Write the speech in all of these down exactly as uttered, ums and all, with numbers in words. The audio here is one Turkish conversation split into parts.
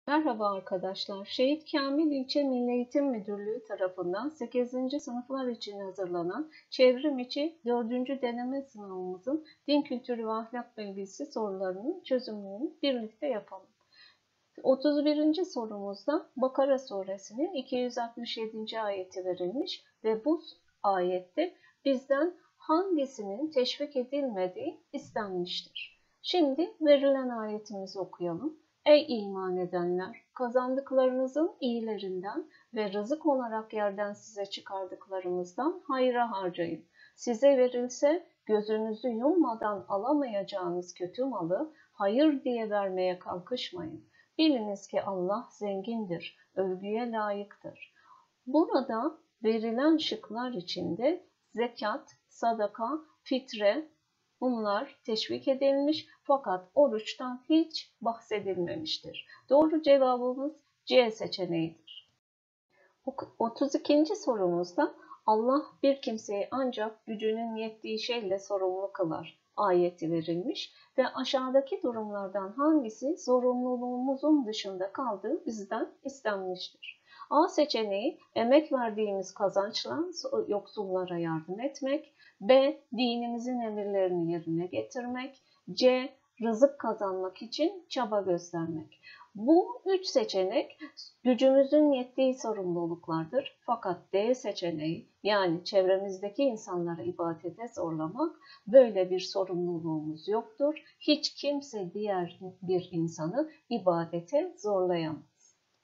Merhaba arkadaşlar. Şehit Kamil İlçe Milli Eğitim Müdürlüğü tarafından sekizinci sınıflar için hazırlanan çevrim içi dördüncü deneme sınavımızın din kültürü ve ahlak bilgisi sorularının çözümünü birlikte yapalım. otuz birinci sorumuzda Bakara suresinin iki yüz altmış yedinci ayeti verilmiş ve bu ayette bizden hangisinin teşvik edilmediği istenmiştir. Şimdi verilen ayetimizi okuyalım. Ey iman edenler! Kazandıklarınızın iyilerinden ve rızık olarak yerden size çıkardıklarımızdan hayra harcayın. Size verilse gözünüzü yummadan alamayacağınız kötü malı hayır diye vermeye kalkışmayın. Biliniz ki Allah zengindir, övgüye layıktır. Burada verilen şıklar içinde zekat, sadaka, fitre, bunlar teşvik edilmiş fakat oruçtan hiç bahsedilmemiştir. Doğru cevabımız C seçeneğidir. otuz ikinci sorumuzda Allah bir kimseyi ancak gücünün yettiği şeyle sorumlu kılar ayeti verilmiş ve aşağıdaki durumlardan hangisi zorunluluğumuzun dışında kaldığı bizden istenmiştir. A seçeneği emek verdiğimiz kazançla yoksullara yardım etmek. B. Dinimizin emirlerini yerine getirmek. C. Rızık kazanmak için çaba göstermek. Bu üç seçenek gücümüzün yettiği sorumluluklardır. Fakat D seçeneği yani çevremizdeki insanları ibadete zorlamak böyle bir sorumluluğumuz yoktur. Hiç kimse diğer bir insanı ibadete zorlayamaz.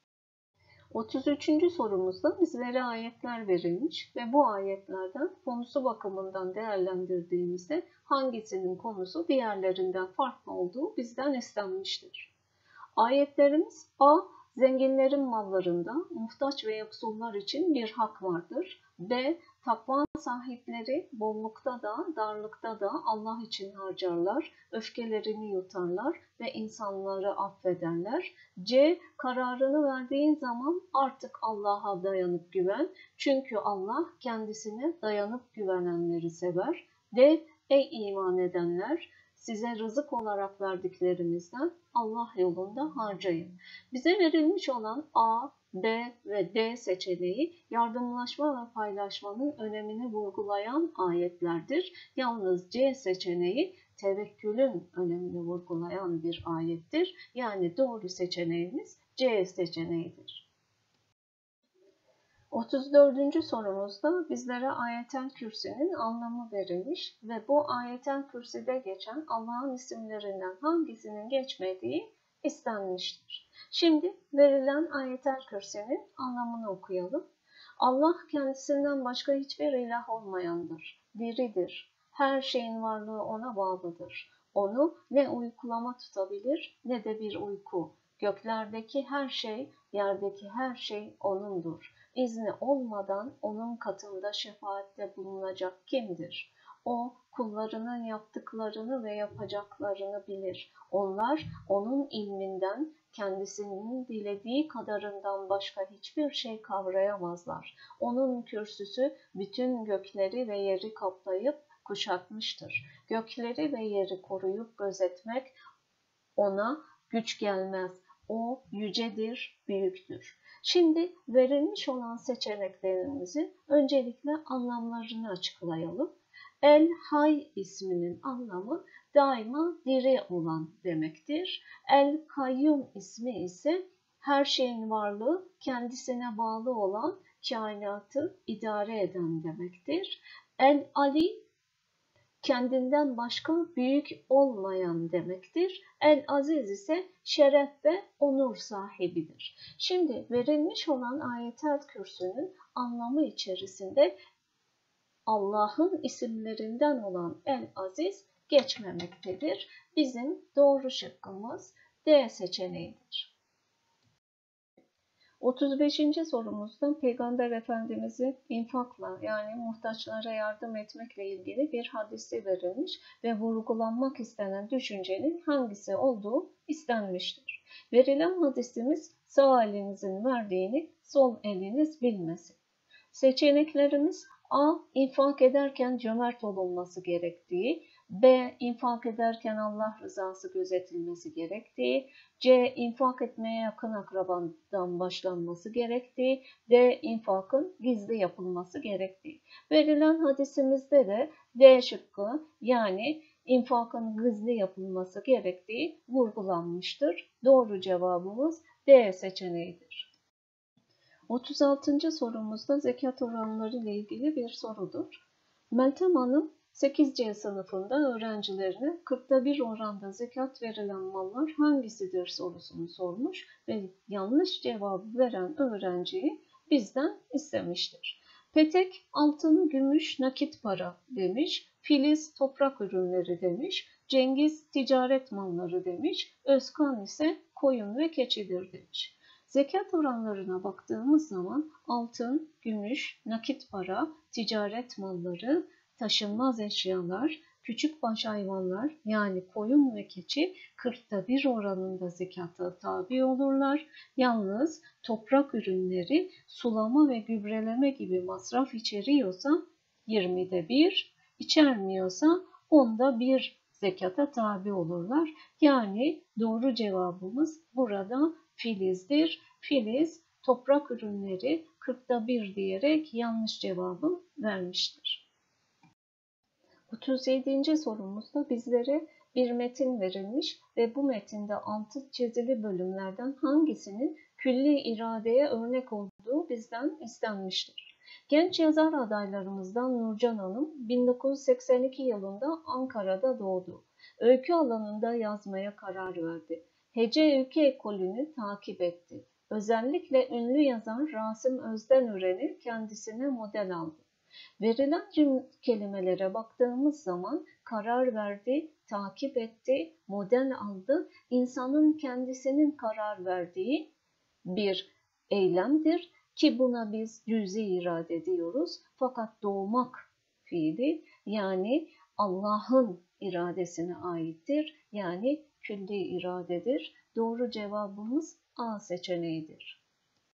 otuz üçüncü sorumuzda bizlere ayetler verilmiş ve bu ayetlerden konusu bakımından değerlendirdiğimizde hangisinin konusu diğerlerinden farklı olduğu bizden istenmiştir. Ayetlerimiz A. Zenginlerin mallarında muhtaç ve yoksullar için bir hak vardır. B. Takva sahipleri bollukta da darlıkta da Allah için harcarlar, öfkelerini yutarlar ve insanları affederler. C. Kararını verdiğin zaman artık Allah'a dayanıp güven. Çünkü Allah kendisine dayanıp güvenenleri sever. D. Ey iman edenler! Size rızık olarak verdiklerimizden Allah yolunda harcayın. Bize verilmiş olan A, B ve D seçeneği yardımlaşma ve paylaşmanın önemini vurgulayan ayetlerdir. Yalnız C seçeneği tevekkülün önemini vurgulayan bir ayettir. Yani doğru seçeneğimiz C seçeneğidir. otuz dördüncü sorumuzda bizlere Ayetel Kürsi'nin anlamı verilmiş ve bu Ayetel Kürsi'de geçen Allah'ın isimlerinden hangisinin geçmediği istenmiştir. Şimdi verilen Ayetel Kürsi'nin anlamını okuyalım. Allah kendisinden başka hiçbir ilah olmayandır, diridir, her şeyin varlığı ona bağlıdır. Onu ne uykulama tutabilir ne de bir uyku. Göklerdeki her şey, yerdeki her şey O'nundur. İzni olmadan onun katında şefaatte bulunacak kimdir? O kullarının yaptıklarını ve yapacaklarını bilir. Onlar onun ilminden kendisinin dilediği kadarından başka hiçbir şey kavrayamazlar. Onun kürsüsü bütün gökleri ve yeri kaplayıp kuşatmıştır. Gökleri ve yeri koruyup gözetmek ona güç gelmez. O yücedir, büyüktür. Şimdi verilmiş olan seçeneklerimizi öncelikle anlamlarını açıklayalım. El Hay isminin anlamı daima diri olan demektir. El Kayyum ismi ise her şeyin varlığı kendisine bağlı olan kainatı idare eden demektir. El Ali kendinden başka büyük olmayan demektir. El-Aziz ise şeref ve onur sahibidir. Şimdi verilmiş olan Ayetel Kürsü'nün anlamı içerisinde Allah'ın isimlerinden olan El-Aziz geçmemektedir. Bizim doğru şıkkımız D seçeneğidir. otuz beşinci sorumuzda Peygamber Efendimiz'in infakla yani muhtaçlara yardım etmekle ilgili bir hadisi verilmiş ve vurgulanmak istenen düşüncenin hangisi olduğu istenmiştir. Verilen hadisimiz sağ elinizin verdiğini sol eliniz bilmesin. Seçeneklerimiz A. İnfak ederken cömert olunması gerektiği, B. İnfak ederken Allah rızası gözetilmesi gerektiği. C. İnfak etmeye yakın akrabadan başlanması gerektiği. D. İnfakın gizli yapılması gerektiği. Verilen hadisimizde de D şıkkı, yani infakın gizli yapılması gerektiği vurgulanmıştır. Doğru cevabımız D seçeneğidir. otuz altıncı sorumuzda zekat oranları ile ilgili bir sorudur. Meltem Hanım sekiz C sınıfında öğrencilerine kırkta bir oranda zekat verilen mallar hangisidir sorusunu sormuş ve yanlış cevabı veren öğrenciyi bizden istemiştir. Petek altın, gümüş, nakit para demiş. Filiz toprak ürünleri demiş. Cengiz ticaret malları demiş. Özkan ise koyun ve keçidir demiş. Zekat oranlarına baktığımız zaman altın, gümüş, nakit para, ticaret malları, taşınmaz eşyalar, küçükbaş hayvanlar yani koyun ve keçi kırkta bir oranında zekata tabi olurlar. Yalnız toprak ürünleri sulama ve gübreleme gibi masraf içeriyorsa yirmide bir, içermiyorsa onda bir zekata tabi olurlar. Yani doğru cevabımız burada Filiz'dir. Filiz toprak ürünleri kırkta bir diyerek yanlış cevabı vermiştir. otuz yedinci sorumuzda bizlere bir metin verilmiş ve bu metinde altı çizili bölümlerden hangisinin külli iradeye örnek olduğu bizden istenmiştir. Genç yazar adaylarımızdan Nurcan Hanım bin dokuz yüz seksen iki yılında Ankara'da doğdu. Öykü alanında yazmaya karar verdi. Hece öykü ekolünü takip etti. Özellikle ünlü yazar Rasim Özdenören'i kendisine model aldı. Verilen cümle kelimelere baktığımız zaman karar verdi, takip etti, model aldı, insanın kendisinin karar verdiği bir eylemdir ki buna biz cüz'i irade diyoruz. Fakat doğmak fiili yani Allah'ın iradesine aittir. Yani külli iradedir. Doğru cevabımız A seçeneğidir.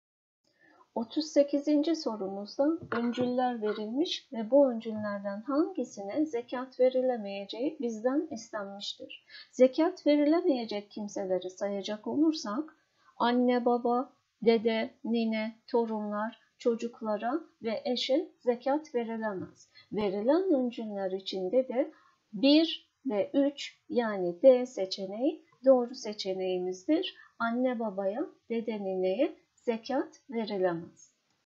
otuz sekizinci sorumuzda öncüller verilmiş ve bu öncüllerden hangisine zekat verilemeyeceği bizden istenmiştir. Zekat verilemeyecek kimseleri sayacak olursak anne, baba, dede, nine, torunlar, çocuklara ve eşe zekat verilemez. Verilen öncüller içinde de bir ve üç yani D seçeneği doğru seçeneğimizdir. Anne babaya, dede nineye zekat verilemez.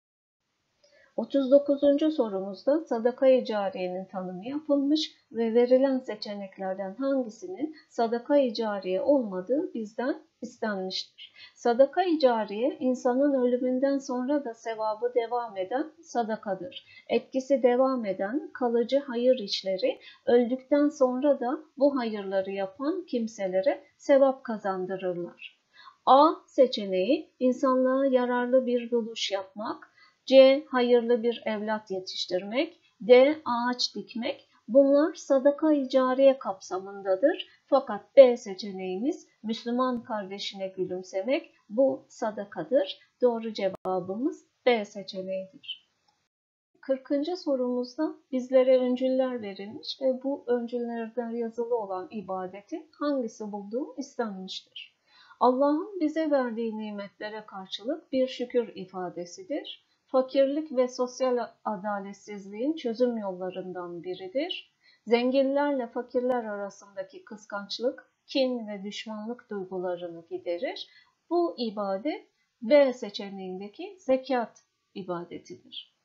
otuz dokuzuncu sorumuzda sadaka-i cariyenin tanımı yapılmış ve verilen seçeneklerden hangisinin sadaka-i cariye olmadığı bizden istenmiştir. Sadaka-i cariye insanın ölümünden sonra da sevabı devam eden sadakadır. Etkisi devam eden kalıcı hayır işleri öldükten sonra da bu hayırları yapan kimselere sevap kazandırırlar. A seçeneği insanlığa yararlı bir buluş yapmak, C hayırlı bir evlat yetiştirmek, D ağaç dikmek. Bunlar sadaka-i cariye kapsamındadır. Fakat B seçeneğimiz Müslüman kardeşine gülümsemek, bu sadakadır. Doğru cevabımız B seçeneğidir. kırkıncı sorumuzda bizlere öncüller verilmiş ve bu öncüllerde yazılı olan ibadeti hangisi bulduğu istenmiştir. Allah'ın bize verdiği nimetlere karşılık bir şükür ifadesidir. Fakirlik ve sosyal adaletsizliğin çözüm yollarından biridir. Zenginlerle fakirler arasındaki kıskançlık, kin ve düşmanlık duygularını giderir. Bu ibadet B seçeneğindeki zekat ibadetidir.